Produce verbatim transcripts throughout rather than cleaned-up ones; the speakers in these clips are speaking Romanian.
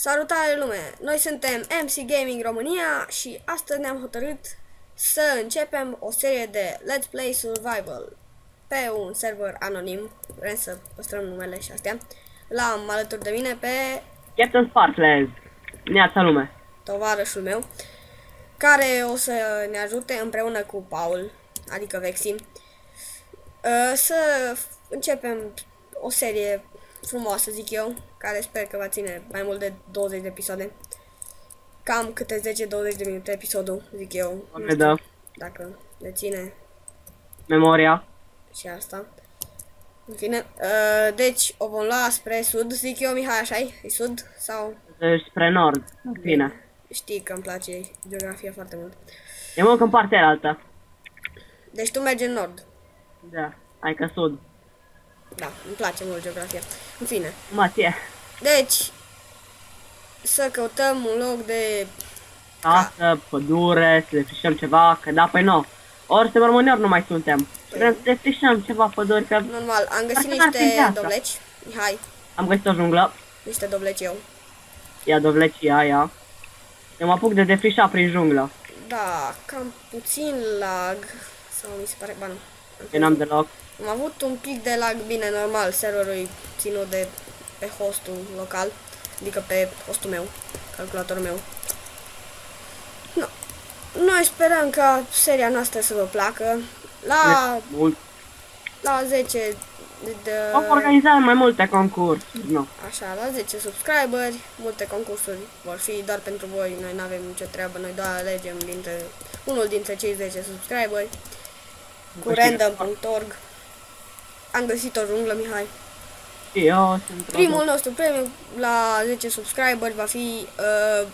Salutare lume! Noi suntem M C Gaming România și astăzi ne-am hotărât să începem o serie de Let's Play Survival pe un server anonim. Vrem să păstrăm numele și astea. L-am alături de mine pe Captain Sparkles, neața lume, tovarășul meu, care o să ne ajute împreună cu Paul, adică Vexi, să începem o serie frumoasă, zic eu, care sper că va ține mai mult de douăzeci de episoade. Cam câte zece douăzeci de minute episodul, zic eu. Nu știu da. dacă le ține memoria. și asta. În fine, uh, deci o vom lua spre sud, zic eu, Mihai, așa-i? E sud? Sau? Spre nord, bine. Știi că îmi place geografia foarte mult. E mult în partea alta. Deci tu mergi în nord. Da, hai că sud. Da, îmi place mult geografia. În fine. Matie. Deci, să căutăm un loc de... Casă, pădure, să defrișăm ceva, că da, păi nu. Ori suntem români, ori nu mai suntem. Vrem să defrișăm ceva păduri, că... Normal, am găsit Asta n-ar fi niște viața. dovleci. Mihai, Am găsit o junglă. niște dovleci eu. Ia dovlecia aia. Eu mă apuc de defrișat prin junglă. Da, cam puțin lag. Sau mi se pare, bani. Eu n-am deloc. Am avut un pic de lag, bine, normal, serverul e ținut de pe hostul local, adică pe hostul meu, calculatorul meu. No. Noi sperăm ca seria noastră să vă placă. La, Mult. la zece de, Am organizat mai multe concursuri, nu. așa, la zece subscriberi, multe concursuri vor fi doar pentru voi, noi nu avem nicio treabă, noi doar alegem dintre unul dintre cei zece subscriberi cu random punct org. Am găsit o junglă, Mihai. Și eu sunt Primul nostru premiu la zece subscriberi va fi uh,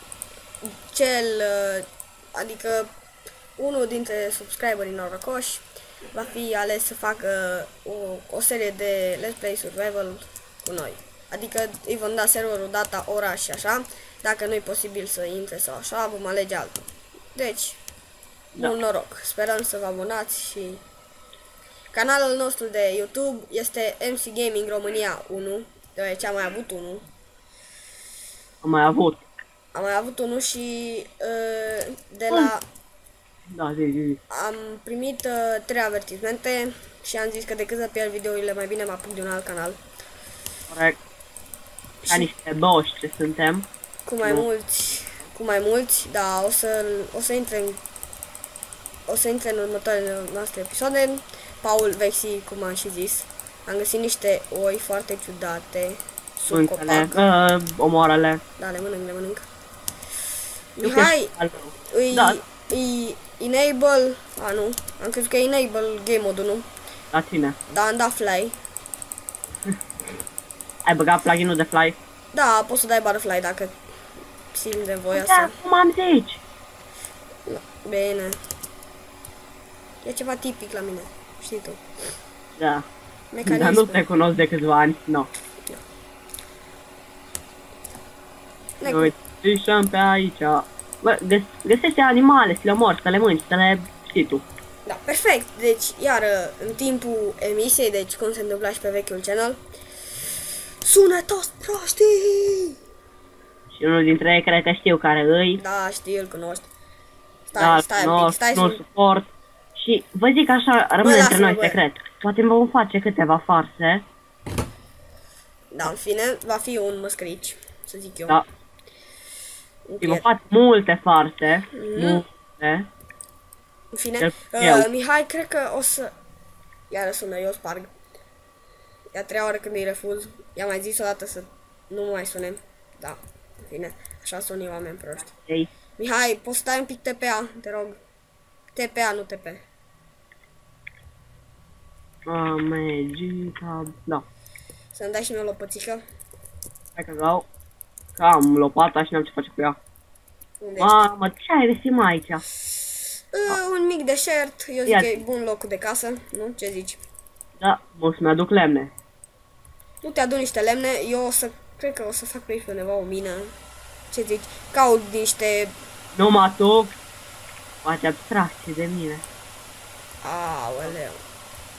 cel, uh, adică unul dintre subscriberii norocoși va fi ales să facă o, o serie de Let's Play Survival cu noi. Adică îi vom da serverul, data, ora și așa. Dacă nu e posibil să intre sau așa, vom alege altul. Deci, Da. mult noroc. Sperăm să vă abonați și... Canalul nostru de YouTube este M C Gaming România unu, deoarece am mai avut unul. Am mai avut. Am mai avut unul și uh, de la... Da, zi, zi, zi. Am primit uh, trei avertismente și am zis că decât să pierd videourile, mai bine mă apuc de un alt canal. Corect. Ca niște boși ce suntem. Cu mai Nu. mulți, cu mai mulți, da, o să, o să intre în, o să intre în următoarele noastre episoade. Paul, Vexi, cum am și zis. Am găsit niște oi foarte ciudate sub Mâncele, copac. uh, omoarele. Da, le mănânc, le mănânc. Eu Mihai, cred- îi, Da. îi enable, a nu, am crezut că e enable game mode-ul, nu? La tine. Da, am dat fly. Ai băgat pluginul de fly? Da, poți să dai butterfly dacă simți nevoia Da, să... cum am zici? Bine. E ceva tipic la mine, știi tu. Da. Mecanisme. Dar nu te cunosc de câțiva ani, nu. Ne- Noi trișăm pe aici. Bă, găs găsește animale, să le omori, să le mânci, să le știi tu. Da, perfect. Deci, iar în timpul emisiei, deci cum se întâmpla și pe vechiul channel, sună toți proștii! Și unul dintre ei cred că știu care îi. Da, știi, îl cunoști. Stai, Da, stai un nu, pic, stai nu să... suport. Și vă zic așa, rămâne între lasă-mă, noi bă. secret. Poate vom face câteva farse. Da, în fine, va fi un măscrici, să zic eu. Da. Un Și vom prieten. face multe farse. Mhm. Multe. În fine, Cel uh, eu. Mihai, cred că o să... Iară sună, eu sparg. E a treia oară când îi refuz. I-am mai zis odată să nu mai sunem. Da, în fine, așa sunt eu, oameni proști. Ei. Mihai, poți să dai un pic T P A, te rog. T P A, nu T P. Magica. Da. Să-mi dai și mie o lopățică. Hai că dau. Că am lopata și n-am ce face cu ea. Unde Mamă, ce ai găsit mai aici? ești? Uh, un mic deșert, eu zic Ia. că e bun loc de casă, nu? Ce zici? Da, mă să-mi aduc lemne. Nu te adun niște lemne, eu o să, cred că o să fac pe aici pe undeva o mină. Ce zici? Caut niște... Nu mă aduc. Face abstracție de mine. Aoleu.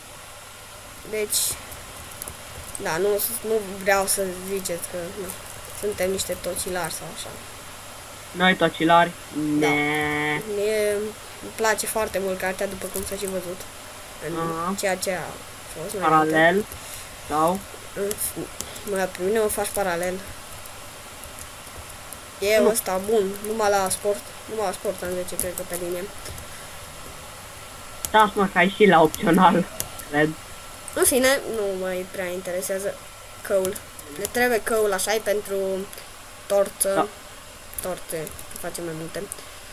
Deci... Da, nu, nu vreau să ziceți că... Nu. suntem niște tocilari sau așa. Noi tocilari? Da. Ne. Mie îmi place foarte mult cartea, după cum s-a și văzut. În Aha. ceea ce a fost mai Paralel. Sau? Mă, pe mine o faci paralel. E Nu. ăsta bun, numai la sport. Numai la sport am zece, cred că pe linie. Da, mă, că ai și la opțional, cred. În fine, nu mai prea interesează căul. Ne trebuie căul așa pentru torță. Da. Torte, facem mai multe.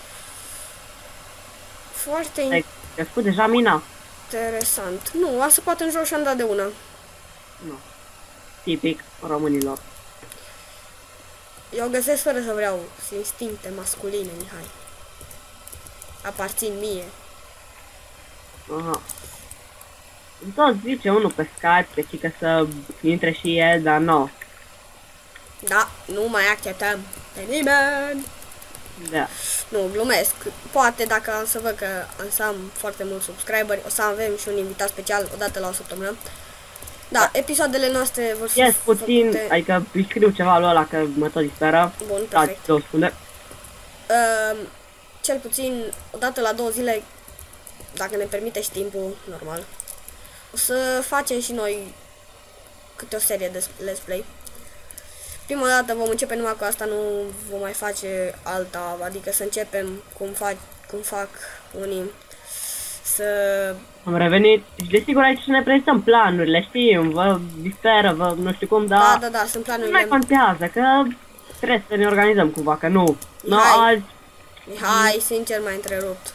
Foarte Ai crescut deja mina? interesant. Nu, a săpat în jos și am dat de una. Nu. Tipic românilor. Eu o găsesc fără să vreau. Sunt instincte masculine, Mihai. Aparțin mie. Aha. Tot zice unul pe Skype că cică să intre și el, dar nu. Da, nu mai acceptăm pe nimeni. Da. Nu, glumesc. Poate dacă am să văd că am să am foarte mulți subscriberi, o să avem și un invitat special odată la o săptămână. Da, episoadele noastre vor fi Yes, puțin, făcute... adică îi scriu ceva lui ăla că mă tot disperă. Bun, Da, perfect. te o spune. Uh, cel puțin odată la două zile, dacă ne permite și timpul, normal, o să facem și noi câte o serie de let's play. Prima dată vom începe numai cu asta, nu vom mai face alta, adică să începem cum fac, cum fac unii, să... Am revenit și desigur aici să ne prezentăm planurile, știm, vă disperă, vă nu știu cum, Da, dar da, da, sunt nu mai planurile. contează, că trebuie să ne organizăm cumva, că nu. Nu Hai. azi, Mihai, sincer, m-ai întrerupt.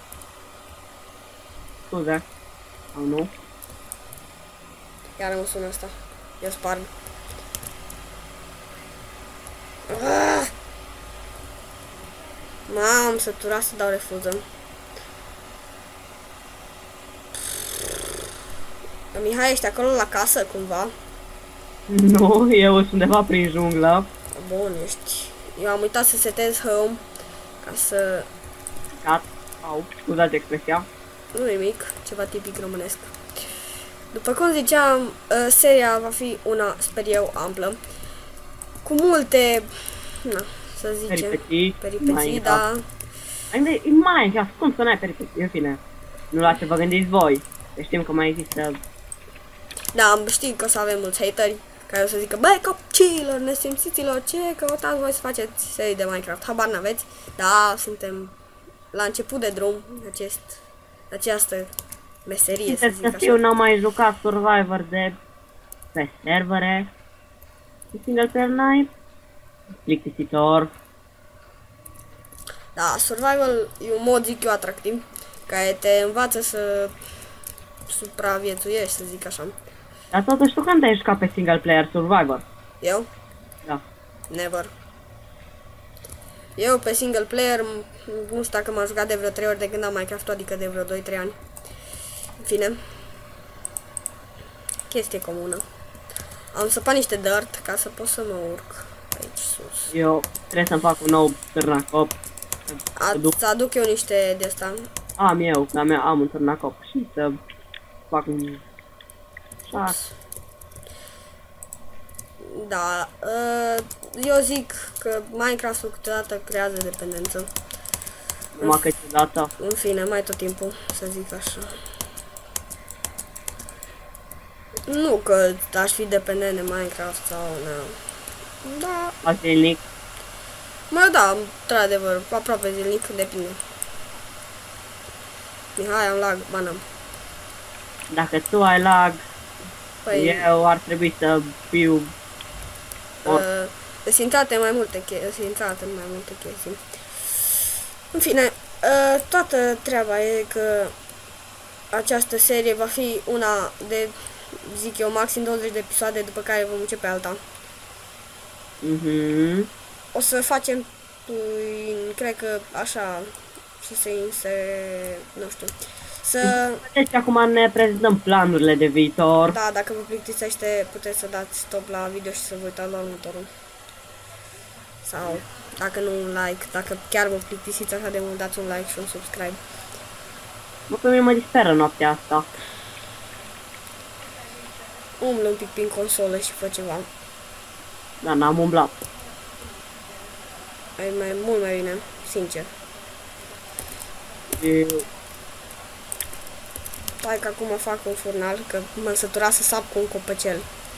scuze. Sau nu? Iar îmi sună asta. Eu sparg. Ah! M-am săturat să dau refuză. Mihai, ești acolo la casă, cumva? Nu, eu sunt undeva prin junglă. Bun, ești... Eu am uitat să setez home ca să... Cat, au, scuzați expresia. Nu nimic, ceva tipic românesc. După cum ziceam, uh, seria va fi una, sper eu, amplă. Cu multe, na, să zicem, Peripeții, peripeții, Minecraft. da. E Minecraft, cum să n-ai peripeții, în fine. Nu la ce vă gândiți voi. Că știm că mai există. Da, știi că o să avem mulți hateri care o să zică, băi, copilor, nesimțiților, ce căutați voi să faceți serii de Minecraft? Habar n-aveți? Da, suntem la început de drum, acest, această meserie, să Sincer zic să așa. fiu, n-am mai jucat Survivor de pe servere. Și single player n-ai plictisitor. Da, survival e un mod, zic eu, atractiv, care te învață să supraviețuiești, să zic așa. Dar totuși tu când te-ai jucat pe single player Survivor? Eu? Da. Never. Eu pe single player, m- nu știu dacă m-am jucat de vreo trei ori de când am Minecraft, adică de vreo doi trei ani. În fine. Chestie comună. Am săpat niște dirt ca să pot să mă urc aici sus. Eu trebuie să-mi fac un nou târnacop. Să duc. Să aduc eu niște de asta. Am eu, că am, am un târnacop și să fac un... Așa. Da, uh, eu zic că Minecraft-ul câteodată creează dependență. Numai câteodată. În fine, mai tot timpul, să zic așa. Nu că aș fi dependent de Minecraft sau... Na. Da, Zilnic. mă, da, într-adevăr, aproape zilnic, depinde. Mihai, am lag, ba n-am. Dacă tu ai lag, Păi, eu ar trebui să fiu... uh, sunt intrate mai multe chestii, sunt intrate mai multe chestii. În fine, uh, toată treaba e că această serie va fi una de, zic eu, maxim douăzeci de episoade, după care vom începe alta. Mhm. O să facem, prin, cred că așa, să se, se nu știu, să, Deci acum ne prezentăm planurile de viitor. da, dacă vă plictisește, puteți să dați stop la video și să vă uitați la următorul. Sau, dacă nu, un like, dacă chiar vă plictisiți așa de mult, dați un like și un subscribe. Mă, pe mine mă disperă noaptea asta. Umblă un pic prin consolă și fă ceva. Da, n-am umblat. E mai mult mai bine, sincer. E... Hai că acum fac un furnal, că mă sătura să sap cu un copăcel.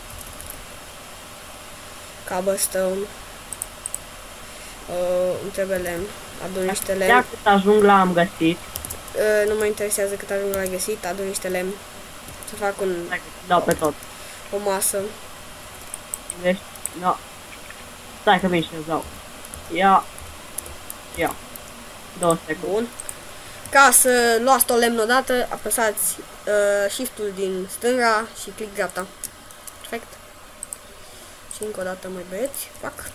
Cobblestone. Uh, îmi trebuie lemn. Adun niște lemn. Ia cât ajung la am găsit. Uh, nu mă interesează cât ajung la găsit, adun niște lemn. Să fac un, Dau pe tot. o masă. Deci, da. Stai că vin și îți dau. Ia. Ia. două secunde. Bun. Ca să luați tot lemn odată, apăsați uh, shift-ul din stânga și click dreapta. Perfect. Și încă o dată, mai băieți. Fac.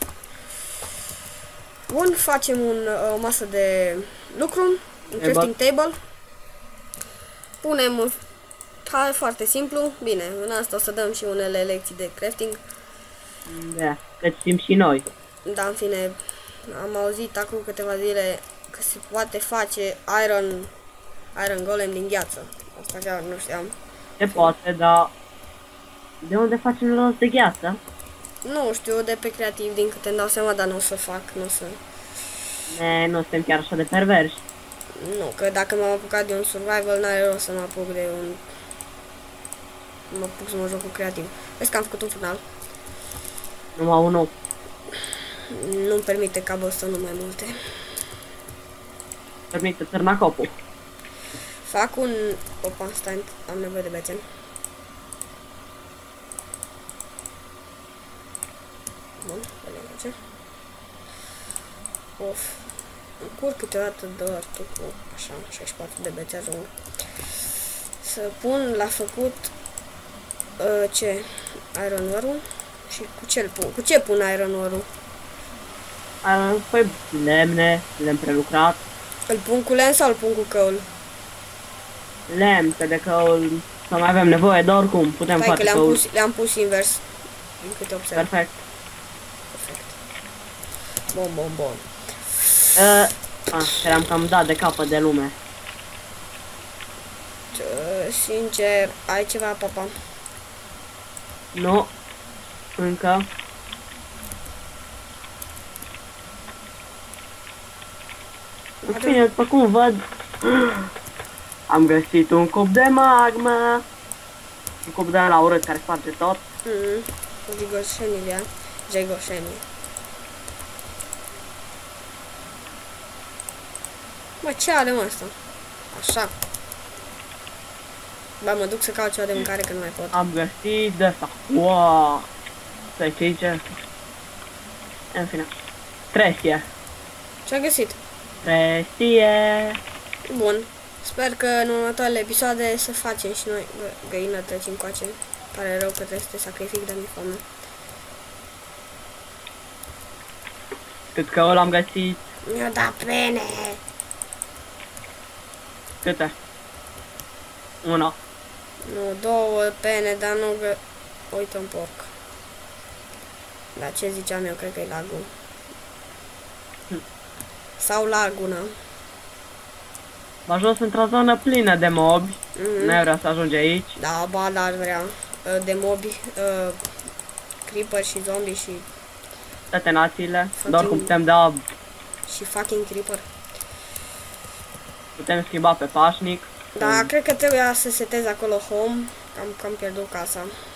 Bun, facem un, o masă de lucru, un crafting table. Punem, hai, foarte simplu, bine, în asta o să dăm și unele lecții de crafting. Da, că știm și noi. Dar în fine, am auzit acum câteva zile că se poate face iron, iron golem din gheață. Asta chiar nu știam. Se poate, dar de unde facem rost de gheață? Nu știu, de pe creativ, din câte îmi dau seama, dar nu o să fac, nu o să... Ne, nu suntem chiar așa de perversi. Nu, că dacă m-am apucat de un survival, n-are rost să mă apuc de un... Mă apuc să mă joc cu creativ. Vezi că am făcut un final. Numai unul. Nu-mi permite cobblestone mai multe. Permite târnacopul. Fac un... Opa, stai, am nevoie de bețen. Bun, vedem ce. Of. Încurc câteodată doar tot cu așa, șaizeci și patru de bețe ajung. Să pun la făcut uh, ce? Iron ore-ul. Și cu ce pun? Cu ce pun iron ore-ul? Păi lemne, lemn prelucrat. Îl pun cu lemn sau îl pun cu căul? Lemn, că de căul să mai avem nevoie, dar oricum putem Stai face că le-am căul. pus, le-am pus invers. Din câte observ. Perfect. Perfect. Bun, bun, bun. Uh, ah, eram cam dat de capăt de lume. Uh, sincer, ai ceva, papa? Nu. Încă. În fine, după cum văd, am găsit un cub de magma. Un cub de la urât care sparge tot. Mm, Jigoșenia. Jigoșenia. Mă, ce are mă asta? Așa. Ba, mă duc să caut ceva de mâncare că nu mai pot. Am găsit de asta. Wow! Să-i zice. În fine. Tresie. Ce-ai găsit? Tresie. Bun. Sper că în următoarele episoade să facem și noi Gă găină treci încoace. Pare rău că trebuie să te sacrific, dar mi-e foame. Cât că ăla am găsit. Mi-o da pene! Câte? Una. Nu, două pene, dar nu gă... Uite un porc. Dar ce ziceam eu, cred că e lagul. Hm. Sau laguna. M-a ajuns într-o zonă plină de mobi. Mm-hmm. Nu vrea să ajunge aici. Da, ba, da, aș vrea. De mobi, uh, creeper și zombie și... Toate națiile. Fucking... Doar cum putem da... Și fucking creeper. Putem schimba pe pașnic. Da, mm. cred că trebuia să setez acolo home. Am cam pierdut casa.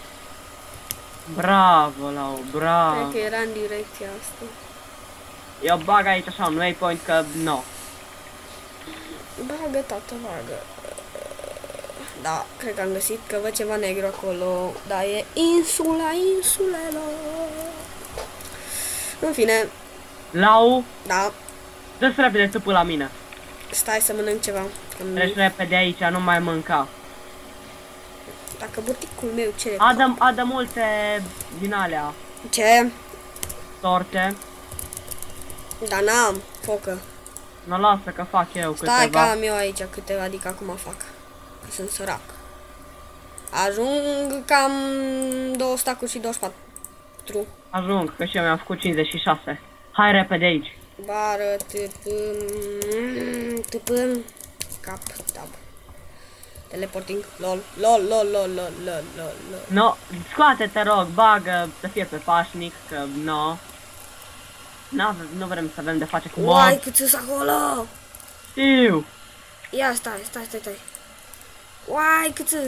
Bravo, Lau, bravo. Cred că era în direcția asta. Eu bag aici așa un waypoint că nu. Bagă, tată, bagă. Da, cred că am găsit, că văd ceva negru acolo. Da, e insula insulelor. În fine. Lau, Da, dă-ți repede tâpul la mine. stai să mănânc ceva. Treci repede aici, nu mai mânca. Dacă buticul meu cere... Adă, adă multe din alea. Ce? Torte. Da, n-am focă. Nu lasă că fac eu Stai câteva. că am eu aici câteva, adică acum fac. Că sunt sărac. Ajung cam două stacuri și douăzeci și patru. Ajung, că și eu mi-am făcut cincizeci și șase. Hai repede aici. Bară, tâpâm, tâpâm, cap, tab. Teleporting, lol, lol, lol, lol, lol, lol, lol, lol. No, scoate, te rog, bagă să fie pe pașnic, că no. Nu vrem să avem de face cu Uai, mod. cât sunt acolo! Știu. Ia, stai, stai, stai, stai. Uai, cât sunt!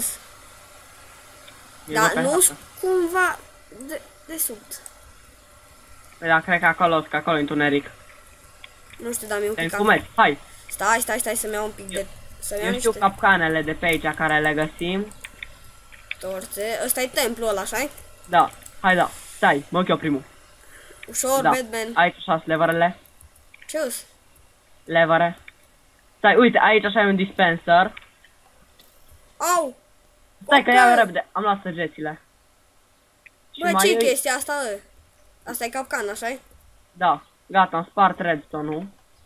E Dar pe nu hartă. cumva de, de sub. Păi da, cred că acolo, că acolo e întuneric. Nu știu, dar mi-e un Te pic cam... înfumeți, hai. Stai, stai, stai să-mi iau un pic de... Să-mi iau Eu știu niște capcanele de pe aici care le găsim. torțe. Ăsta e templul ăla, așa-i? Da, hai da, stai, mă ochi eu primul. Ușor, Da, Batman. aici așa sunt leverele. Ce-s? Levere. Stai, uite, aici așa e un dispenser. Au! Stai că Opa! iau repede, am luat săgețile. Și Bă, mai ce-i e- chestia asta, ă? Asta e capcan, așa-i? Da, gata, am spart redstone-ul.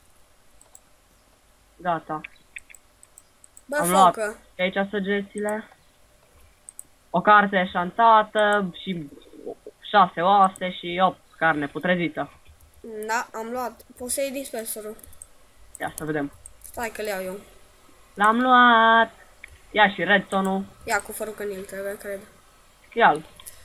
Gata. Bă, Am luat focă. și aici săgețile. O carte eșantată și șase oase și opt carne putrezită. Da, am luat. Poți să iei dispenserul. Ia să vedem. Stai că le iau eu. L-am luat. Ia și redstone-ul. Ia cu fără că ni-l trebuie, cred. Ia-l.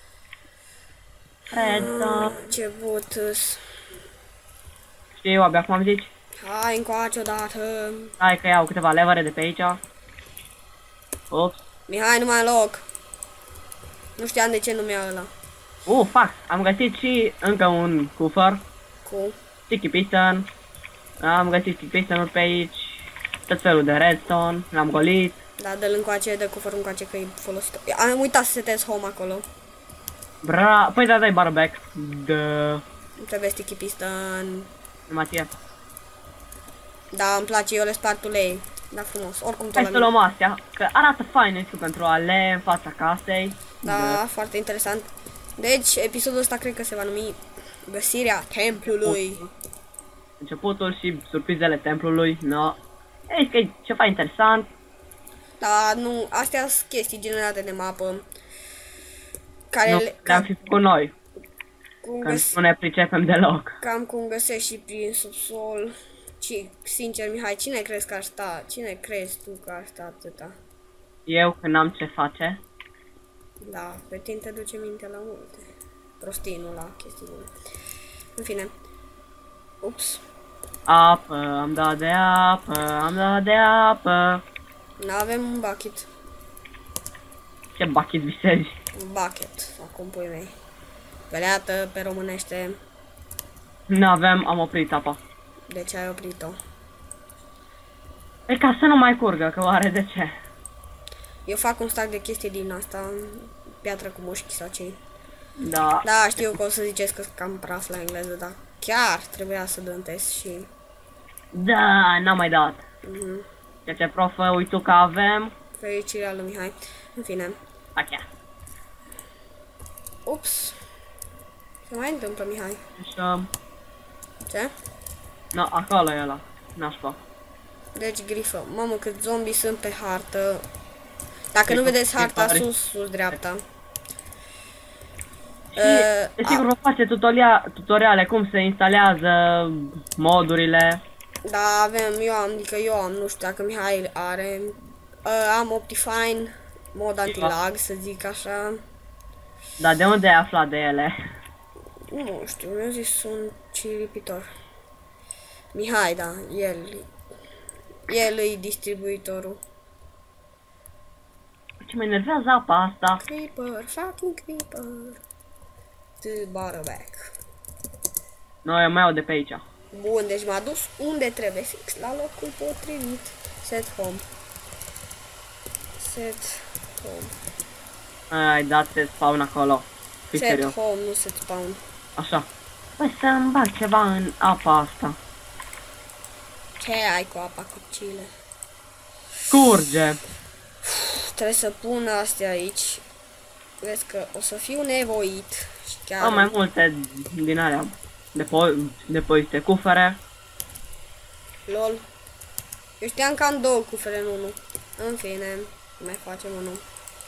Redstone. Ce butus. Știi eu abia cum am zis? Hai încoace odată. Hai că iau câteva levere de pe aici. Ups. Mihai, nu mai am loc. Nu știam de ce nu mi-a ăla. Uh, fac. Am găsit și încă un cufăr. Cu. Sticky piston. Am găsit sticky piston-uri pe aici. Tot felul de redstone. L-am golit. Da, dă-l încoace, dă cu fără încoace că e folosit. Am uitat să setez home acolo. Bra... Păi da, dai barback. Dă... Nu trebuie sticky piston. Matia. Da, îmi place, eu le spart ulei. Da, frumos. Oricum tot Hai la să mine. luăm astea. Că arată fain, nu știu, pentru ale în fața casei. Da, foarte interesant. Deci, episodul ăsta cred că se va numi Găsirea templului. Începutul și surprizele templului. No. Ei, că e ceva interesant. Da, nu, astea sunt chestii generate de mapă. Care Nu, le, le-am ca, fi făcut noi. cum Că găs, nu ne pricepem deloc. cam cum găsești și prin subsol. Și, sincer, Mihai, cine crezi că ar sta? Cine crezi tu că ar sta atâta? Eu, când n-am ce face. Da, pe tine te duce mintea la multe. Prostii, nu la chestii bune. În fine. Ups. Apă, am dat de apă, am dat de apă. N-avem un bucket. Ce bucket visezi? Un bucket, sau cum pui mei. Peleată pe românește. N-avem, am oprit apa. De ce ai oprit-o? E ca să nu mai curgă, că oare de ce? Eu fac un stack de chestii din asta, piatră cu mușchi sau ce. Da. Da, știu că o să ziceți că cam praf la engleză, dar chiar trebuia să dăm test și... Da, n-am mai dat. Mhm. Ce ce profă, uite tu că avem. Fericirea lui Mihai. În fine. Achea. Ups. Ce mai întâmplă, Mihai? Așa. Ce? No, acolo e ăla. Nașpa. Deci grifă. Mamă, cât zombii sunt pe hartă. Dacă nu Grifă, vedeți harta, grifă, sus, sus, dreapta. Și, Uh, desigur, vă face tutoria, tutoriale cum se instalează modurile. Da, avem, eu am, adică eu am, nu știu dacă Mihai are. Uh, am Optifine, mod anti-lag, să zic așa. Dar de unde ai aflat de ele? Nu știu, mi-a zis un ciripitor. Mihai, da, el. El e distribuitorul. Ce mă enervează apa asta? Creeper, fucking creeper. The back. No, eu mai iau de pe aici. Bun, deci m-a dus unde trebuie, fix la locul potrivit. Set home. Set home. Ai dat se spawn acolo. Fii Set serios. home, nu set spawn. Așa. Păi să-mi bag ceva în apa asta. Ce ai cu apa cu chile? Curge. Trebuie să pun astea aici. Vezi că o să fiu nevoit. Și chiar... Am mai multe din alea. Depo depozite cufere. Lol. Eu știam că am două cufere în unul. În fine, mai facem unul.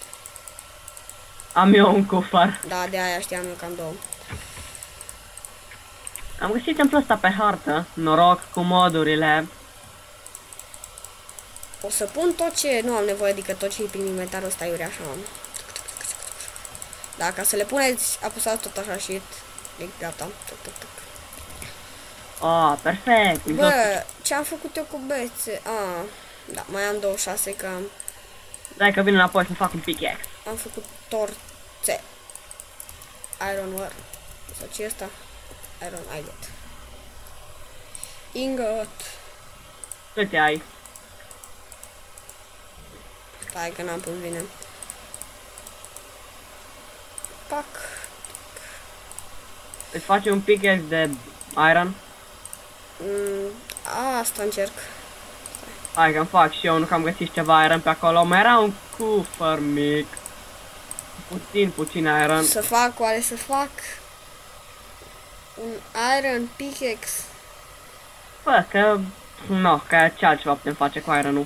Am eu un cufăr. Da, de aia știam eu că am două. Am găsit templul ăsta pe hartă. Noroc cu modurile. O să pun tot ce nu am nevoie, adică tot ce e prin inventarul ăsta iurea așa. Da, ca să le puneți, apăsați tot așa și e gata. Tuc, tuc, tuc. Ah, perfect. Bă, ce-am făcut eu cu bețe? Ah, da, mai am douăzeci și șase că am, Dai că vin înapoi să fac un pickaxe. am făcut torțe. Ironware. Sau ce e ăsta? Iron ingot. Ingot. Câte ai? Stai că n-am pus bine. Pac. Îți faci un pickaxe de iron? Mm, asta încerc. Hai că-mi fac și eu, nu că am găsit ceva iron pe acolo. Mai era un cufăr mic. Puțin, puțin iron. Să fac, oare să fac un iron pickaxe? Bă, că... No, că ce altceva putem face cu iron-ul?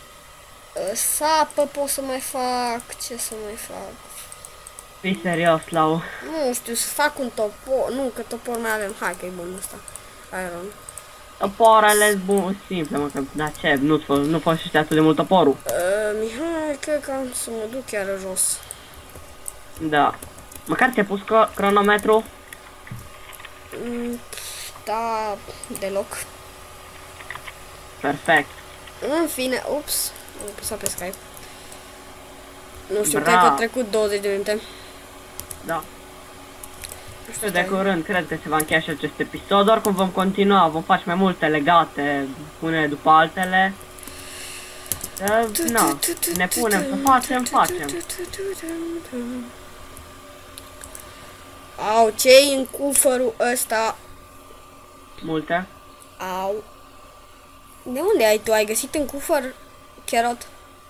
Sapă pot să mai fac. Ce să mai fac? Fii serios, Lau. Nu știu, să fac un topor. Nu, că topor mai avem. Hai că e bun ăsta. Iron. Topoarele bun, simple, mă, că, da ce, nu, nu folosești atât de mult toporul. Uh, Mihai, cred că am să mă duc chiar jos. Da. Măcar ți-ai pus cro cronometru? Mm, da, deloc. Perfect. În fine, ups, am apăsat pe Skype. Nu știu, Bra. cred că a trecut douăzeci de minute. Da. Nu Și de curând, cred că se va încheia și acest episod. Oricum vom continua, vom face mai multe legate, unele după altele. Uh, na, ne punem să facem, facem. Au, ce-i în cufărul ăsta? Multe. Au. De unde ai tu? Ai găsit în cufăr carrot?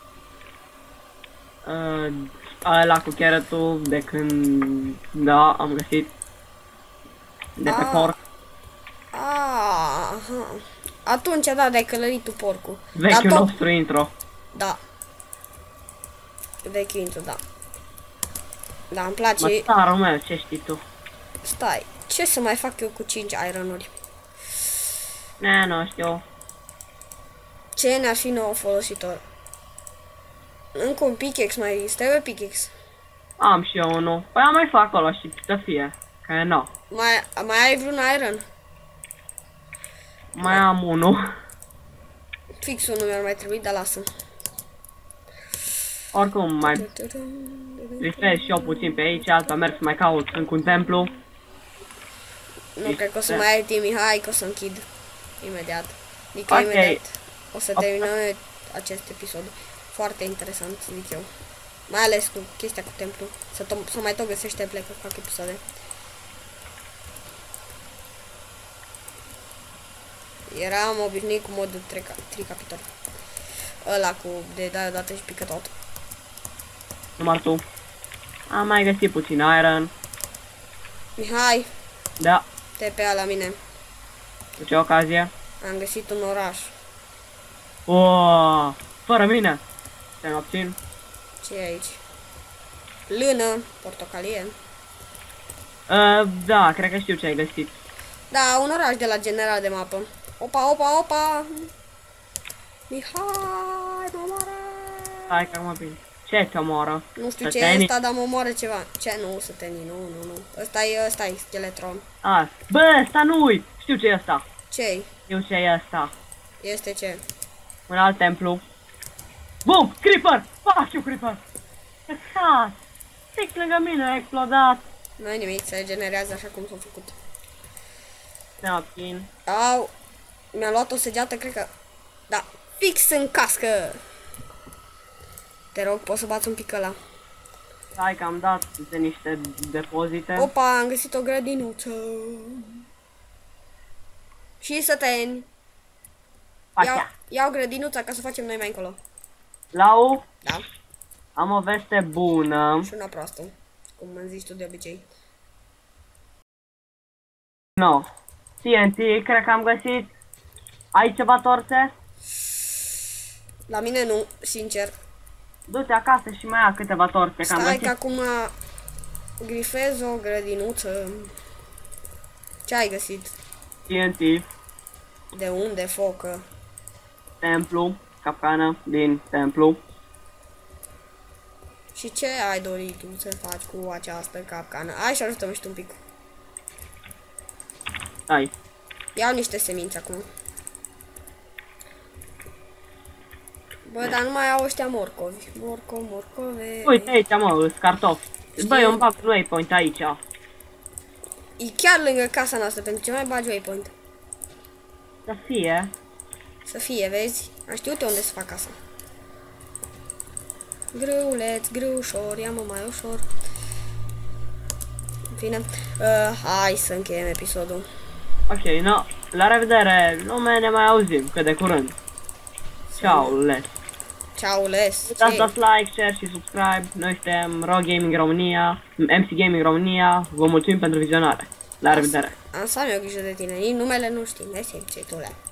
Uh, ăla cu carrotul de când... Da, am găsit. De pe Ah. porc. Ah, aha. Atunci, da, de-ai călărit tu porcul. Vechiul Dar tot- nostru intro. Da. Vechiul intru, da. Da, îmi place. Mă, starul meu, ce știi tu? Stai, ce să mai fac eu cu cinci iron-uri? Ne, nu știu. Ce ne-ar fi nouă folositor? Încă un pickaxe mai trebuie pickaxe. Am și eu unul. Păi am mai fac acolo și să fie. Că nu. Mai, mai ai vreun iron? Mai am unul. Fix unul mi-ar mai trebui, dar lasă. Oricum, mai refresh și eu puțin pe aici, alta merg să mai caut încă un templu. Nu cred că o să mai ai timp, Mihai, că o să închid imediat. Adică Ok. imediat o să Ok. terminăm acest episod. Foarte interesant, zic eu. Mai ales cu chestia cu templu. Să, to- să mai tot găsești temple că fac episoade. Eram obișnuit cu modul treca- tricapitor. Ăla cu de dai odată și pică tot. Numai tu. Am mai găsit puțin iron. Mihai, Da, T P A la mine. cu ce ocazie? Am găsit un oraș. Wow, fără mine. Te-mi obțin. Ce e aici? Lână, portocalie. Uh, da, cred că știu ce ai găsit. Da, un oraș de la general de mapă. Opa, opa, opa! Mihai, mă moară! Hai că mă bine. Ce te omoară? Nu știu ce e Sătenii? ăsta, dar mă moară ceva. Ce? Nu, sătenii, nu, nu, nu. Ăsta e, ăsta e Skeletron. Ah, bă, ăsta nu-i! Știu ce e ăsta. Ce-i? Știu ce e ăsta. Este ce? Un alt templu. Bum! Creeper! Fac eu creeper! Exact! Fix lângă mine a explodat. Nu-i nimic, se regenerează așa cum s-a făcut. Ne obțin. Au, mi-a luat o săgeată, cred că... Da, fix în cască! Te rog, poți să bați un pic ăla. Hai că am dat de niște depozite. Opa, am găsit o grădinuță. Și săteni. Iau, Așa. iau grădinuța ca să facem noi mai încolo. Lau, Da, am o veste bună. și una proastă. Cum îmi zici tu de obicei. No. T N T, cred că am găsit. Ai ceva torțe? La mine nu, sincer. Du-te acasă și mai ia câteva torțe, că am Stai găsit. că acum grifez o grădinuță. Ce ai găsit? T N T, De unde, focă? templu, capcană din templu. Și ce ai dorit tu să faci cu această capcană? Hai și ajută-mă și tu un pic. Hai. Iau niște semințe acum. Bă, dar nu mai au ăștia morcovi. Morcov, morcove... Uite aici, mă, îs cartofi. Bă, eu îmi bag un waypoint aici. E chiar lângă casa noastră, pentru ce mai bagi waypoint? Să fie. Să fie, vezi? Am știut eu unde să fac casa. Grâuleț, grâușor, ia-mă mai ușor. În fine, uh, hai să încheiem episodul. Ok, no, la revedere, lume, ne mai auzim, cât de curând. Ciao, les. Ciao, les. Uitați, dați like, share și subscribe. Noi suntem Ro Gaming România, M C Gaming România. Vă mulțumim pentru vizionare. La revedere. Am să am eu grijă de tine, nici numele nu știi, ne simți tu,